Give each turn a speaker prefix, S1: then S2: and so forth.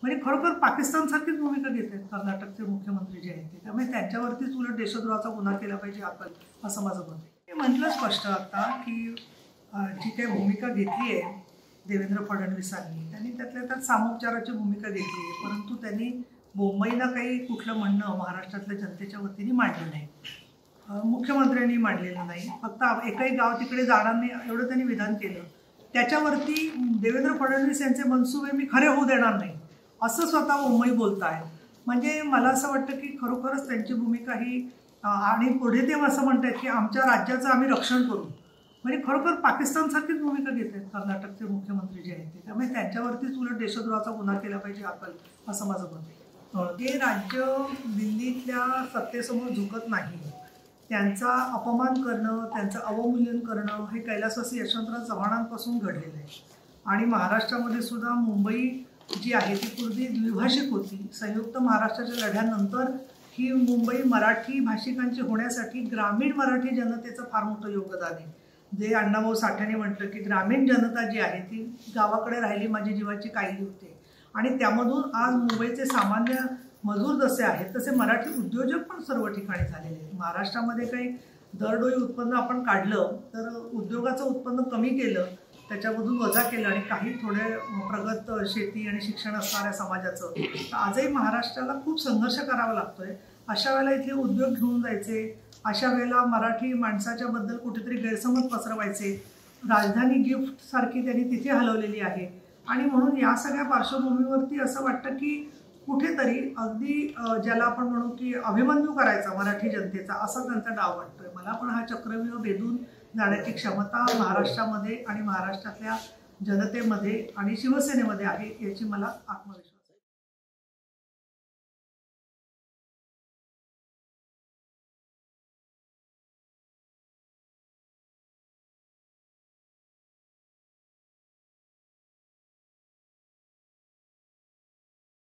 S1: म्हणजे खरोखर पाकिस्तानसारखीच भूमिका घेत आहेत कर्नाटकचे मुख्यमंत्री जे आहेत ते. त्यामुळे त्यांच्यावरतीच उलट देशद्रोहाचा गुन्हा केला पाहिजे आपण, असं माझं मत आहे. मी म्हटलं स्पष्ट आता की जी काही भूमिका घेतली आहे देवेंद्र फडणवीसांनी, त्यांनी त्यातल्या त्यात सामोपचाराची भूमिका घेतली आहे, परंतु त्यांनी मुंबईला काही कुठलं म्हणणं महाराष्ट्रातल्या जनतेच्या वतीने मांडलं नाही, मुख्यमंत्र्यांनी मांडलेलं नाही. फक्त एकही गाव तिकडे जाणार नाही एवढं त्यांनी विधान केलं. त्याच्यावरती देवेंद्र फडणवीस यांचे मनसुबे मी खरे होऊ देणार नाही असं स्वतः मुंबई बोलत आहे. म्हणजे मला असं वाटतं की खरोखरच त्यांची भूमिका ही, आणि पुढे ते असं म्हणतात की आमच्या राज्याचं आम्ही रक्षण करू. म्हणजे खरोखर पाकिस्तानसारखीच भूमिका घेत आहेत कर्नाटकचे मुख्यमंत्री जे आहेत ते. त्यामुळे त्यांच्यावरतीच उलट देशद्रोहाचा गुन्हा केला पाहिजे आपण, असं माझं मत आहे. हे राज्य दिल्लीतल्या सत्तेसमोर झुकत नाही. त्यांचा अपमान करणं, त्यांचं अवमूल्यन करणं हे कैलासवासी यशवंतराव चव्हाणांपासून घडलेलं आहे. आणि महाराष्ट्रामध्ये सुद्धा मुंबई जी आहे ती पूर्वी द्विभाषिक होती. संयुक्त महाराष्ट्राच्या लढ्यानंतर ही मुंबई मराठी भाषिकांची होण्यासाठी ग्रामीण मराठी जनतेचं फार मोठं योगदान आहे. जे अण्णाभाऊ साठ्याने म्हटलं की ग्रामीण जनता जी आहे ती गावाकडे राहिली माझी जीवाची काहिली होते. आणि त्यामधून आज मुंबईचे सामान्य मजूर जसे आहेत तसे मराठी उद्योजक पण सर्व ठिकाणी झालेले आहेत. महाराष्ट्रामध्ये काही दरडोई उत्पन्न आपण काढलं तर उद्योगाचं उत्पन्न कमी केलं, त्याच्यामधून वजा केलं आणि काही थोडे प्रगत शेती आणि शिक्षण असणाऱ्या समाजाचं, तर आजही महाराष्ट्राला खूप संघर्ष करावा लागतोय. अशा वेळेला इथले उद्योग घेऊन जायचे, अशा वेळेला मराठी माणसाच्या बद्दल कुठेतरी गैरसमज पसरवायचे. राजधानी गिफ्ट सारखी त्यांनी तिथे हलवलेली आहे. आणि म्हणून या सगळ्या पार्श्वभूमीवरती असं वाटतं की कुठेतरी अगदी ज्याला आपण म्हणू की अभिमन्यू करायचा मराठी जनतेचा, असा त्यांचा डाव वाटतोय मला. पण हा चक्रव्यूह भेदून जाण्याची क्षमता महाराष्ट्रामध्ये आणि महाराष्ट्रातल्या जनतेमध्ये आणि शिवसेनेमध्ये आहे याची मला आत्मविश्वास